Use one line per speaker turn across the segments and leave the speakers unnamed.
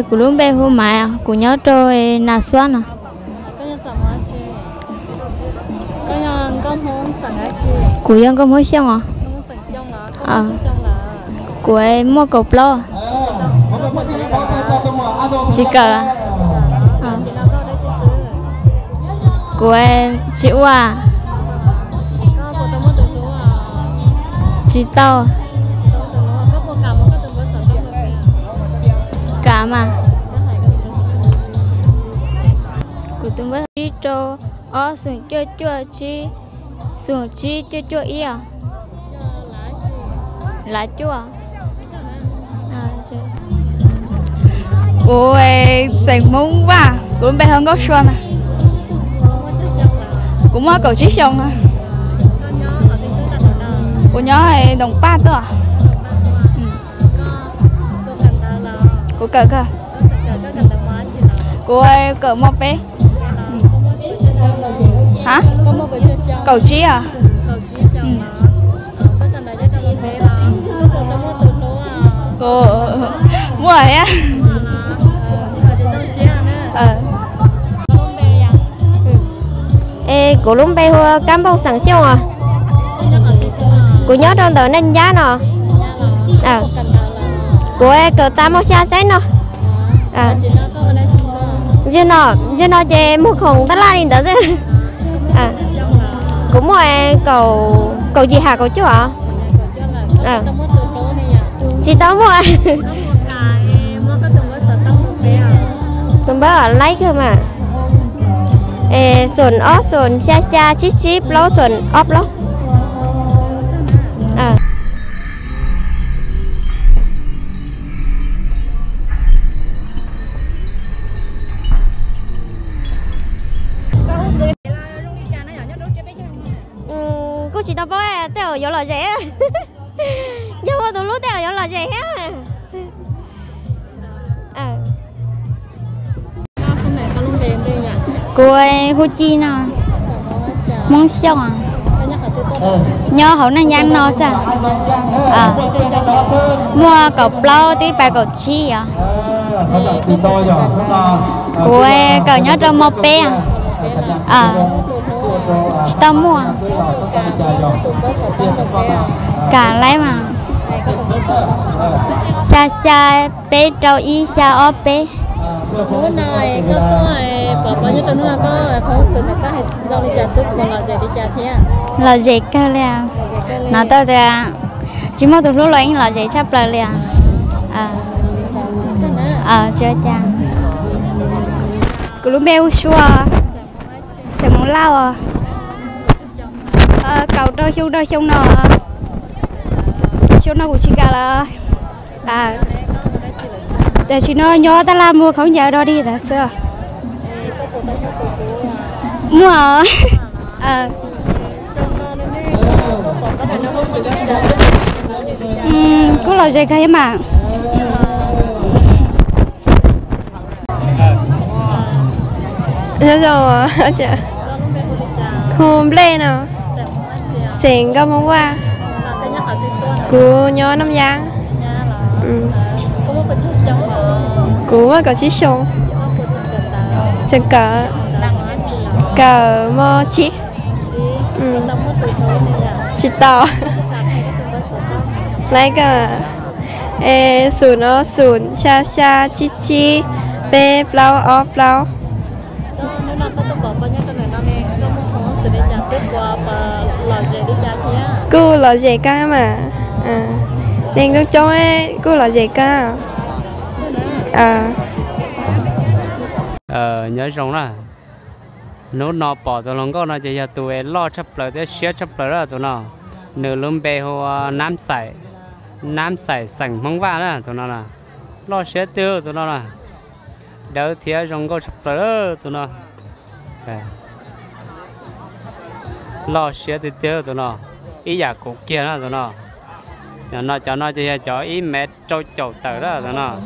của lúc bé hôm mai của nhớ trôi nà xoan à của dân có mối xong à của em mua cột lo chỉ cả của em chịu à chị tao cả mà của tôi mới đi cho ở xuống chua chi xuống chi chua ý à lá chua
ôi sành mông quá cũng bé hơn gốc xuân à cũng mới cầu chí xong à của nhớ hay đồng ba nữa à của cờ cơ của cờ một bé hả cầu chí à cô mua rồi á
ê của lúc bé hoa cam bông sẵn siêu à của nhớ trong tờ nên giá nọ à của cờ ta mau xa cháy nọ à chứ nó chơi mua khổng tất la đi đó chứ à cũng mua cầu gì hả cầu chú ạ à chị tao mua tụi bé ở lấy cơ mà sồn óp sồn xa xa chít chít ló sồn óp ló à cô chỉ tao bói tao ở lò rẻ nhưng mà tụi lúc tao ở lò rẻ à
cô ấy hú chi nào mong xong à nhớ hậu năng gian nó sao à mua cậu lâu tí bài cậu chi à cô ấy cậu nhớ trong một bé à chị tao mua cả lấy mà xa xa bé trâu y xa ốp bé
bữa nay có bao nhiêu tuần nữa có không sự là có rau đi trà súp còn là gì đi trà thế à
là gì cơ là nó tao thì chỉ mới từ lúc lấy là gì sắp là liền chơi cha cứ lúc béo xua sẽ muốn lao cầu đôi chung nó của chị cả là để chị nó nhớ ta làm mua không nhớ đó đi là xưa mua có loại gì cái mà
nhớ rồi chị không lên nào xẻng có mong qua cô nhớ năm giang cũng có chỉ xong chẳng cả mò chi chị tao lấy cả sùn nó sùn xa xa chi chi bê plau ó plau cô là gì cả mà nên cứ cho ấy cô là gì cả
nhớ rong là nó bỏ tụi nó có nó chỉ tụi lo chấp lời tới xé chấp lời đó tụi nó nửa lúm bè hồ nám sải sành mong va đó tụi nó là lo xé tiêu tụi nó là đỡ thiệt rong có chấp lời đó tụi nó lo xé tiêu tụi nó ý giả cục kia đó tụi nó cho nó chỉ cho ý mẹ trâu chậu tờ đó tụi nó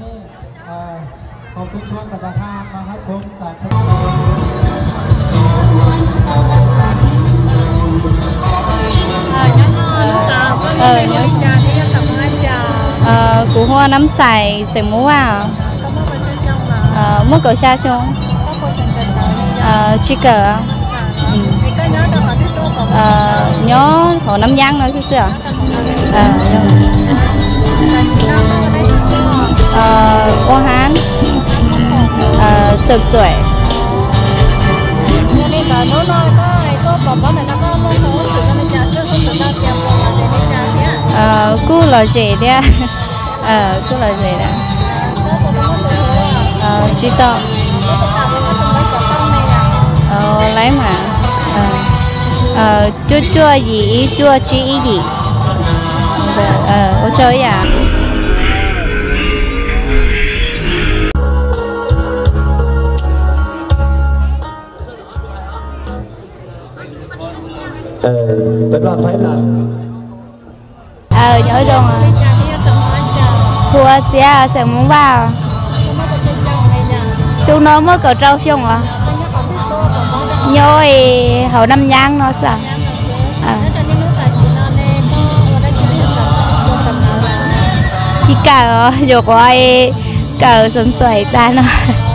củ hoa nấm xài múa à muốn cậu xa xuống chỉ cờ nhớ hồ Nam Giang nói chứ Quang Hán sực sủi cú là gì đấy cú là gì đấy chỉ to lấy mà chua chua gì chua chi gì ô chơi à
เป็นว่าไฟหลัง
nhớ rồi thua xe sẽ muốn vào chúng nó mới có trâu xong à nhớ hậu Nam Giang nó sao chỉ cả rồi có ai cả sớm xoay ta nó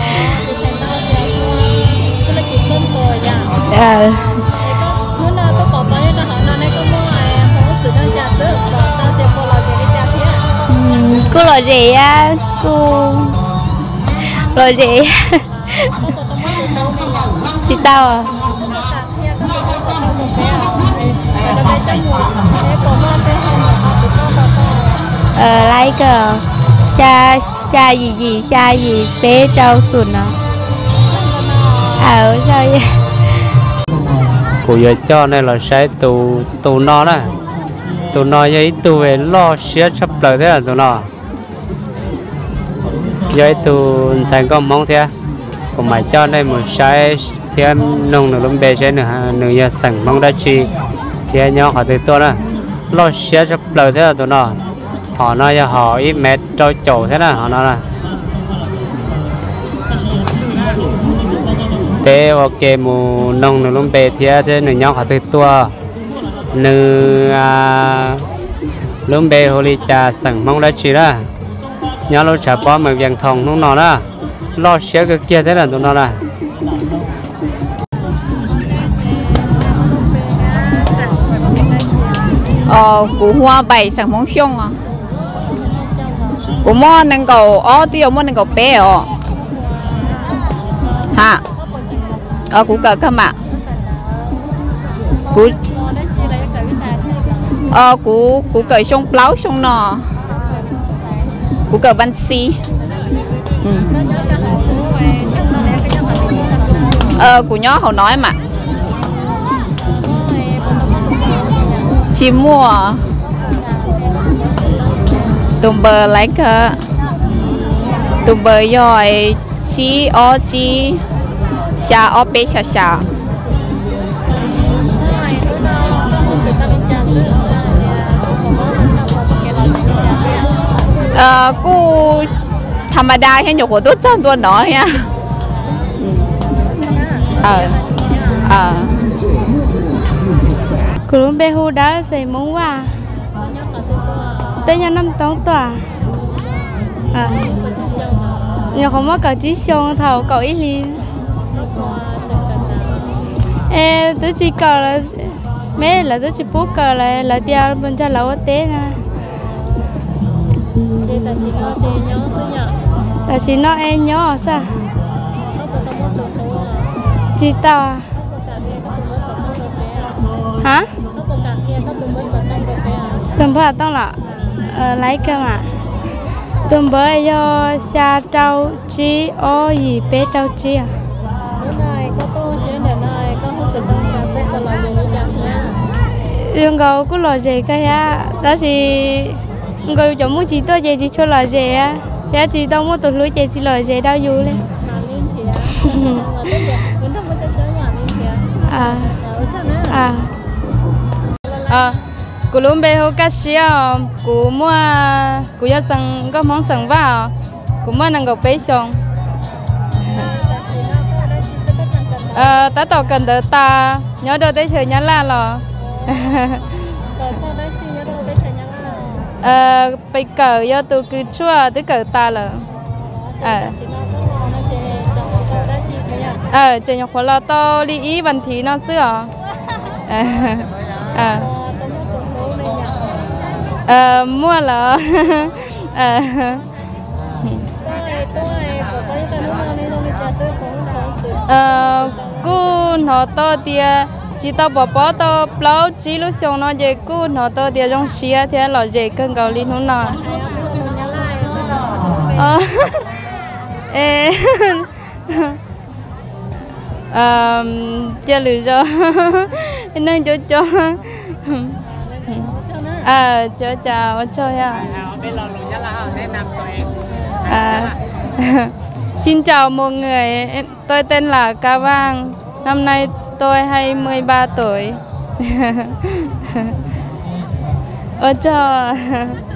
cô nói gì á cô nói gì chị tao lấy cờ cha gì bé trâu sùn à sao vậy
cô giờ cho nên là sẽ tù nó nè tụi nó vậy tụi về lo xé chấp lời thế là tụi nó vậy tụi sẽ có mong thế còn mày cho đây một sai thêm nông được lắm bề sẽ nữa giờ sẵn mong đã chi thì nhau họ từ tôi đó lo xé chấp lời thế là tụi nó họ nói cho họ ít mệt trôi trổ thế là họ nói là thế ok mù nông được lắm bề thế nữa nhau họ từ tôi nữ lúc bé hồi cha sẵn mong đã chỉ ra nhớ lúc chả bỏ mà vàng thòng lúc nào đó lo xé cái kia thế là tụi nó là
củ hoa bảy sẵn mong xong à củ mò nên cầu tiêu mò nên cầu bé hả củ cờ cơ mà củ cờ sông pláu sông nò củ cờ văn si củ nhó họ nói mà chim mua tụm bờ lấy cơ tụm bờ rồi chi xa bé xa cô thầm đa hay nhiều của tôi chân tôi nói nha
cô luôn bé hú đã xây mông qua bé nhà năm tống tòa nhà không có cậu chỉ xong thầu cậu ít liền tôi chỉ cậu là mấy là tôi chỉ bố cậu là tiêu bên cho lẩu té nè tại chị nó em nhỏ sao chị tao hả tụm bữa tao là lấy cơ mà tụm bữa do xa trâu chi ô gì bé trâu chi à đường cầu có loại gì cái á đó thì người chọn muốn chị tôi về chị cho loại gì á giá chị đâu muốn tụt lưới chị loại gì đâu vui lên
cô luôn bé hô cá xíu cô mua cô giờ sang có món sang vào cô mua năng gọc bé xong ta tao cần đỡ ta nhớ đỡ tới chơi nhá la lò bây cờ do tôi cứ chua tới cờ ta là chơi nhọc khổ lo to lý ý văn thí nó xưa mua là cú nó to tia chỉ tao bỏ tao plau chỉ lúc xong nó về cú nó to tia trong xía thế là về cơn gạo linh hôn nọ chơi lười cho nên cho cho chào cho ya xin chào mọi người, tôi tên là Ca Vang, năm nay tôi 23 tuổi. Cho